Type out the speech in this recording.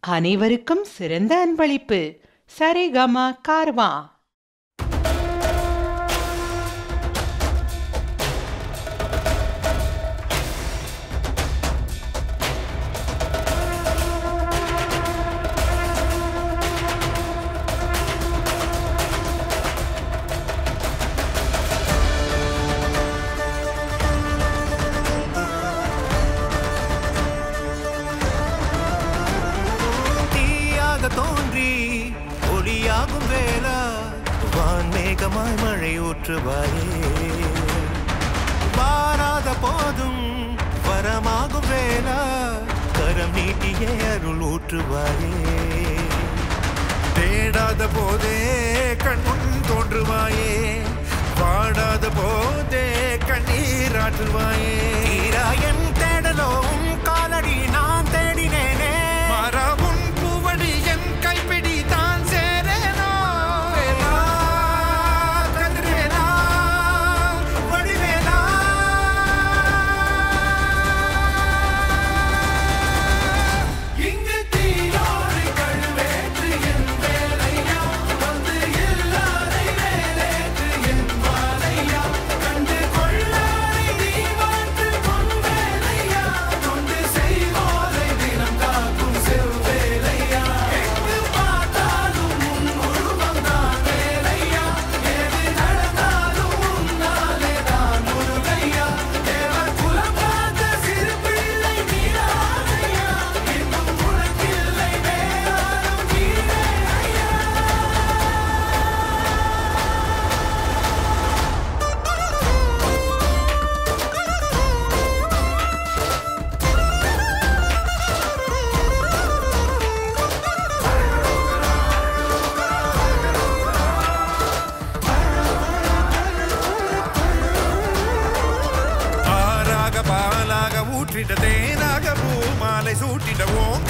அனைவருக்கும் சிறந்த அன்பளிப்பு. சரிகமா கார்வா. தோன்றி ஒளியாகும் வேளா வான்மேகமாய் மழை ஊற்றுவாயே, வாராத போதும் வரமாகும் வேளா கரம் நீட்டியே அருள் ஊற்றுவாயே, தேடாத போதே கண்முன் தோன்றுவாயே, வாடாத போதே கண்ணீராற்றுவாயே, தீராயன் தேடலும் காலடி நான் தேடினேனே, மாறாவும் கைப்பிடி தான் சேரேனோ, கதிரேனா வடிவேலா, இங்கு தீயோடு கழுவேற்று என் வேலையா, வந்து இல்லாதை வேலேற்று என் வாழையா, கண்டு கொள்ளாரை நீ வாழ்த்து பொன் வேலையா, கொண்டு செய்வோரை தினம் காக்கும் செவ்வேலையா, தேனாக பூமாலை சூட்டிட ஓங்க